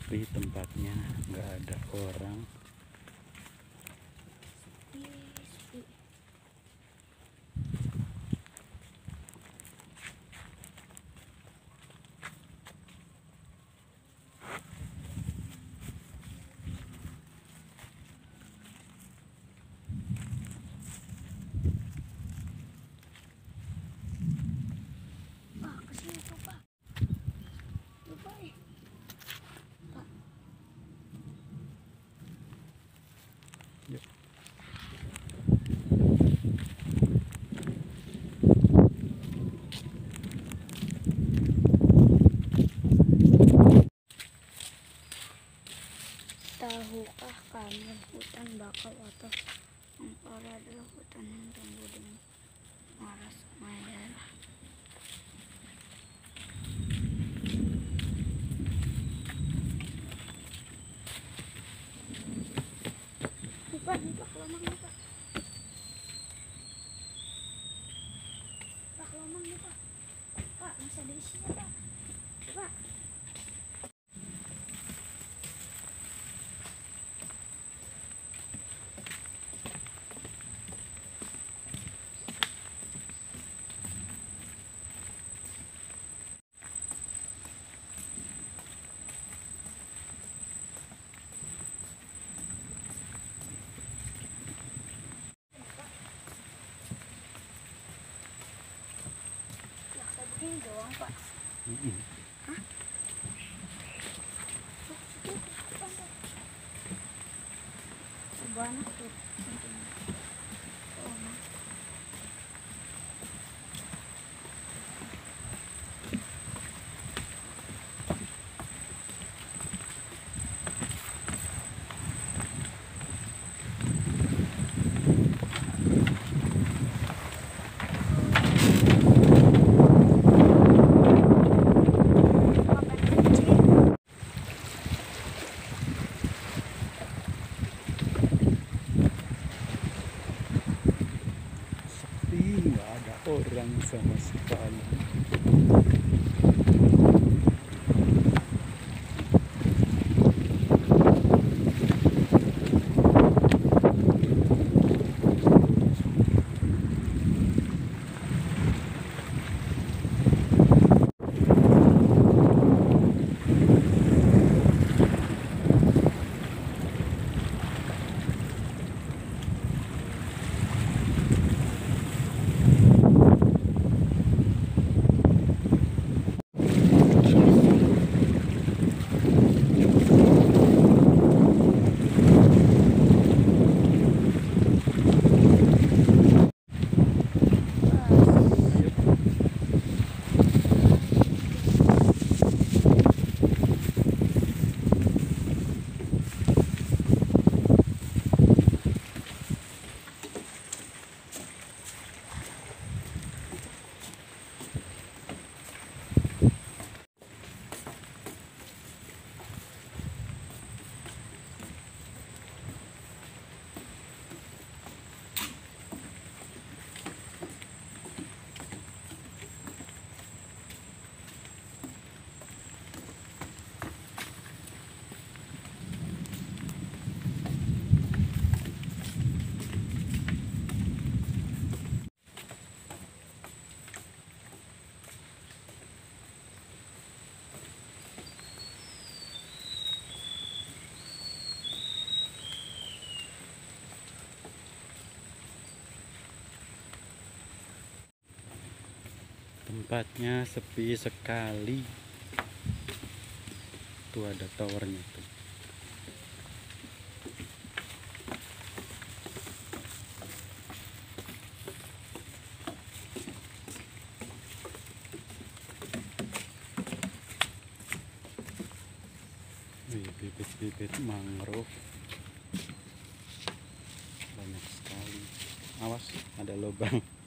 sepi tempatnya, nggak ada orang. Sepi. Pak, kesini tuh Pak. Lupa Pak. Yuk. Tahukah kamu hutan bakau atau mempora adalah hutan yang tumbuh di muara sungai daerah. Nih Pak, kelamang nih Pak. Pak, kelamang nih Pak. Pak, masih ada isinya Pak. Pak. Begini doang Pak. Hah? Banyak tuh. Nggak ada orang sama sekali. Tempatnya sepi sekali. Tuh ada towernya tuh. Bibit-bibit mangrove banyak sekali. Awas, ada lubang.